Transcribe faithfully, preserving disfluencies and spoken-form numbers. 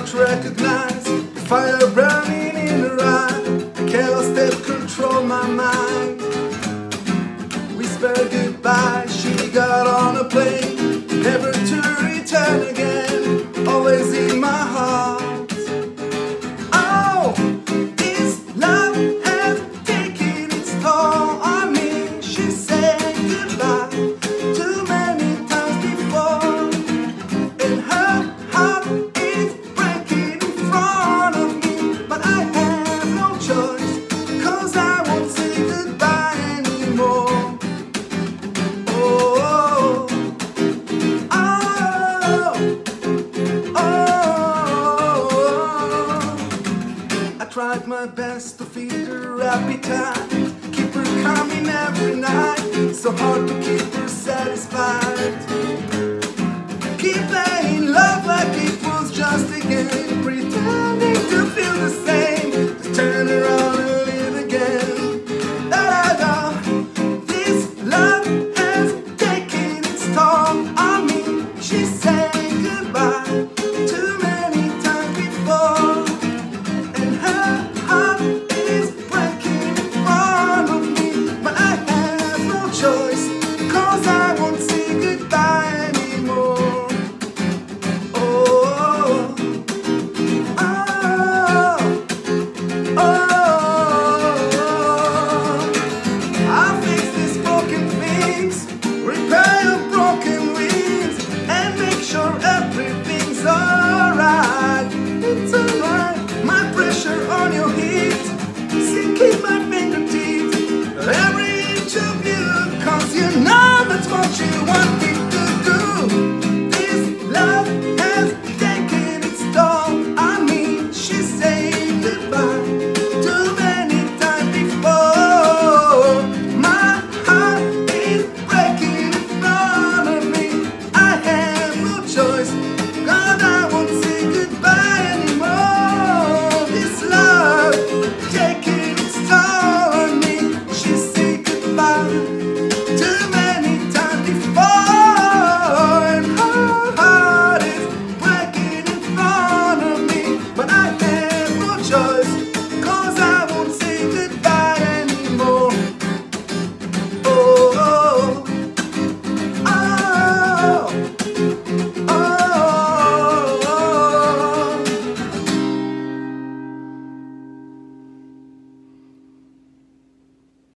don't recognize the fire burning in her eye, the chaos that control my mind. We spelled goodbye, she got on a plane, never to return again, always in my heart. Oh, this love has taken its toll on me. She said goodbye too many times before, and her heart is breaking in front of me. But I have no choice, 'cause I won't say goodbye anymore. Oh, oh, oh, oh. I tried my best to feed her appetite, keep her coming every night. So hard to keep